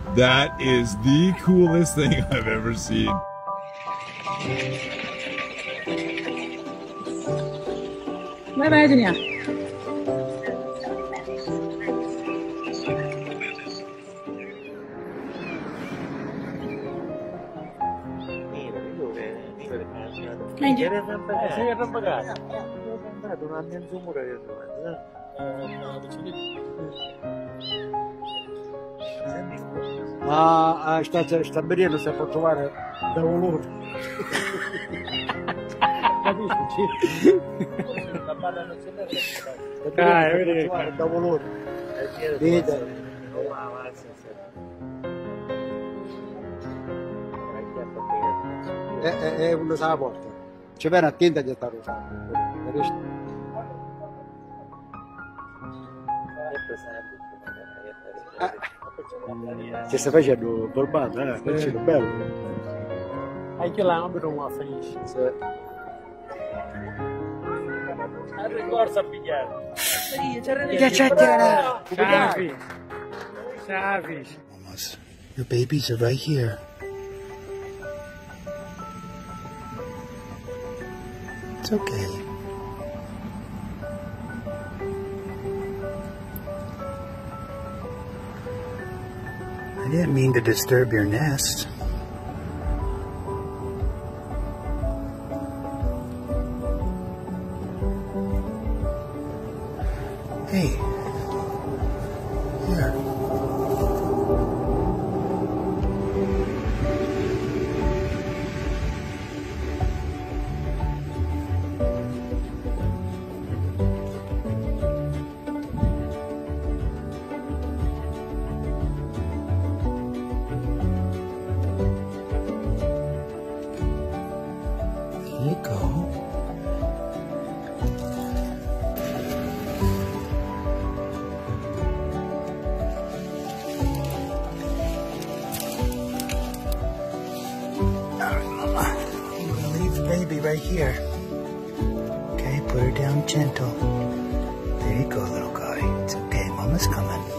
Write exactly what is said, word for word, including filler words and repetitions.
That is the coolest thing I've ever seen. Bye bye, Junior. Thank you. Saya akan pegang. Donannya sumur dari itu. Ma sta sta beriendo si può trovare da valore. Capisci? La palla non c'è da. Ah, è vero. Da valore. Vedi? È, è, è una sa porta. Ci viene attenta che sta rosando. Ci sta facendo turbando, eh? Questo è bello. Anche là non vedo una felice. Ricorsa a pigliare. Che c'è te? Safi. Safi. Almost. Your babies are right here. It's okay. I didn't mean to disturb your nest. Hey. Here. Here you go. All right, Mama. I'm gonna leave the baby right here. Okay, put her down gentle. There you go, little guy. It's okay, Mama's coming.